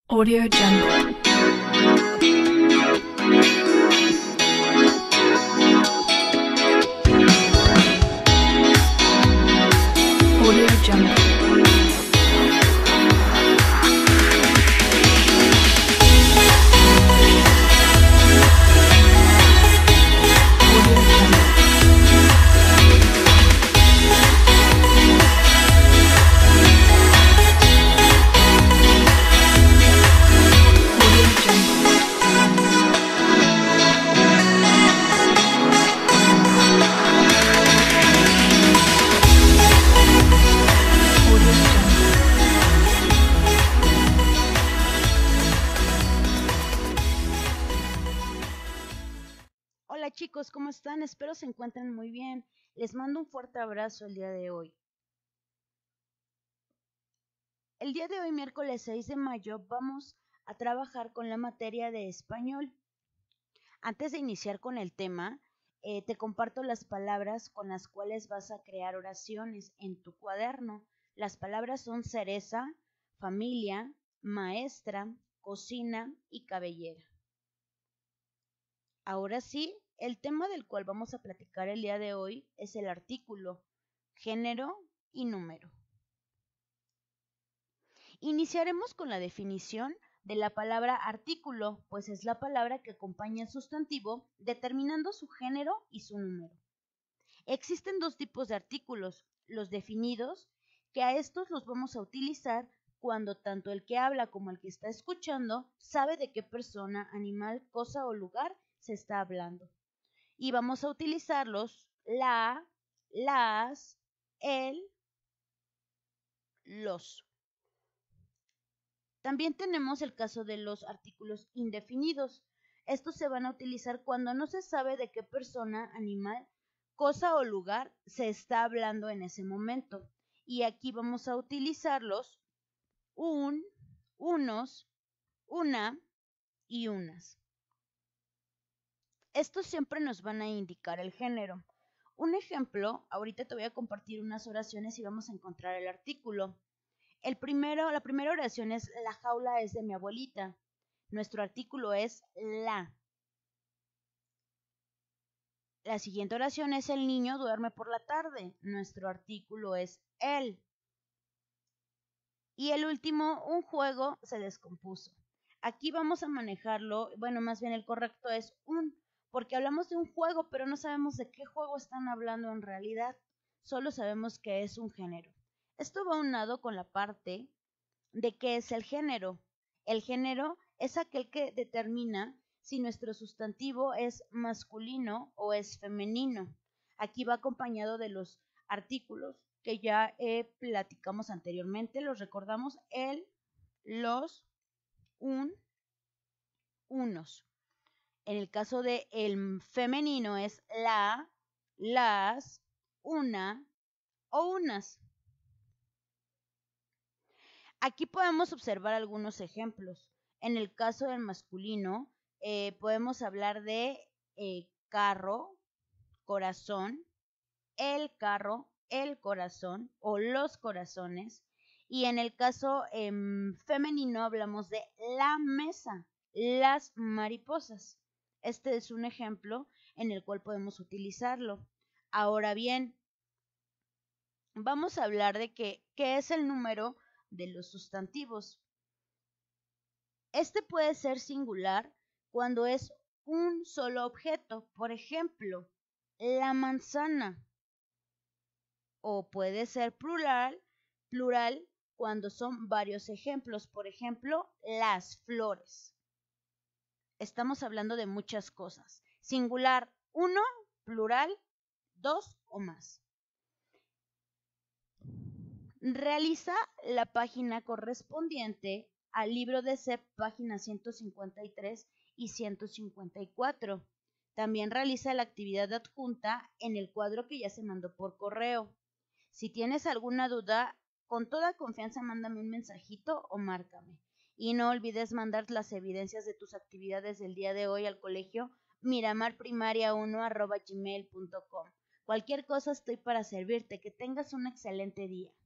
Audio Jungle. Audio Jungle. Hola chicos, ¿cómo están? Espero se encuentren muy bien. Les mando un fuerte abrazo el día de hoy. El día de hoy, miércoles 6 de mayo, vamos a trabajar con la materia de español. Antes de iniciar con el tema, te comparto las palabras con las cuales vas a crear oraciones en tu cuaderno. Las palabras son cereza, familia, maestra, cocina y cabellera. Ahora sí, el tema del cual vamos a platicar el día de hoy es el artículo, género y número. Iniciaremos con la definición de la palabra artículo, pues es la palabra que acompaña el sustantivo determinando su género y su número. Existen dos tipos de artículos, los definidos, que a estos los vamos a utilizar cuando tanto el que habla como el que está escuchando sabe de qué persona, animal, cosa o lugar se está hablando. Y vamos a utilizarlos la, las, el, los. También tenemos el caso de los artículos indefinidos. Estos se van a utilizar cuando no se sabe de qué persona, animal, cosa o lugar se está hablando en ese momento. Y aquí vamos a utilizarlos un, unos, una y unas. Estos siempre nos van a indicar el género. Un ejemplo, ahorita te voy a compartir unas oraciones y vamos a encontrar el artículo. La primera oración es: la jaula es de mi abuelita. Nuestro artículo es la. La siguiente oración es: el niño duerme por la tarde. Nuestro artículo es el. Y el último, un juego se descompuso. Aquí vamos a manejarlo, bueno, más bien el correcto es un, porque hablamos de un juego, pero no sabemos de qué juego están hablando en realidad. Solo sabemos que es un género. Esto va unado con la parte de qué es el género. El género es aquel que determina si nuestro sustantivo es masculino o es femenino. Aquí va acompañado de los artículos que ya platicamos anteriormente. Los recordamos: el, los, un, unos. En el caso de el femenino es la, las, una o unas. Aquí podemos observar algunos ejemplos. En el caso del masculino, podemos hablar de carro, corazón, el carro, el corazón o los corazones. Y en el caso femenino hablamos de la mesa, las mariposas. Este es un ejemplo en el cual podemos utilizarlo. Ahora bien, vamos a hablar de qué es el número de los sustantivos. Este puede ser singular cuando es un solo objeto, por ejemplo, la manzana. O puede ser plural cuando son varios ejemplos, por ejemplo, las flores. Estamos hablando de muchas cosas. Singular, uno, plural, dos o más. Realiza la página correspondiente al libro de CEP, páginas 153 y 154. También realiza la actividad adjunta en el cuadro que ya se mandó por correo. Si tienes alguna duda, con toda confianza mándame un mensajito o márcame. Y no olvides mandar las evidencias de tus actividades del día de hoy al colegio miramarprimaria1@gmail.com. Cualquier cosa estoy para servirte. Que tengas un excelente día.